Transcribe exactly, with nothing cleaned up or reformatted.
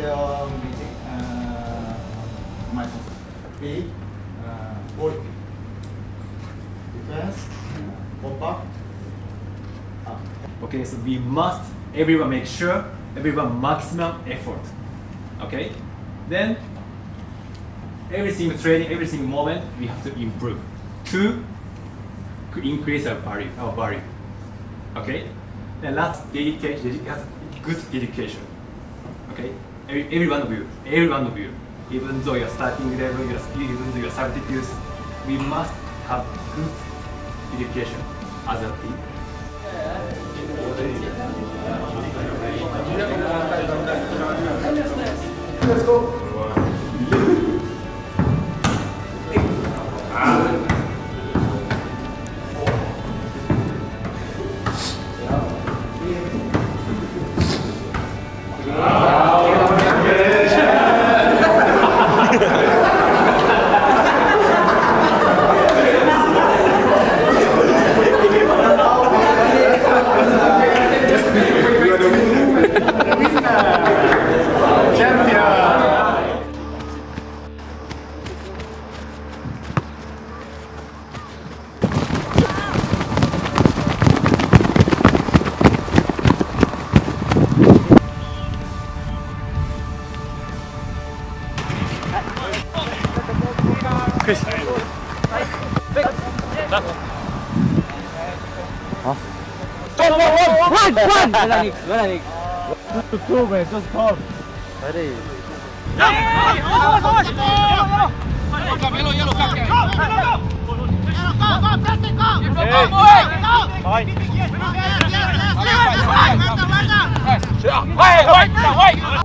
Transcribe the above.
their meeting. Uh, my B, uh, ball, defense, pop up. Okay, so we must everyone make sure everyone maximum effort. Okay, then every single training, every single moment we have to improve to increase our value, our value. Okay, then last dedication, good dedication. Okay, every, every one of you, every one of you, even though you're starting level, you're, even though you're substitutes, we must have good dedication as a team. Let's go. Run! Run! Wala Nick! Wala Nick! Two man, just come! Ready? Hey! Awas! Awas! Yellow! Yellow! Go! Yellow! Go! Go! Plastic! Go! Go! Go! Go!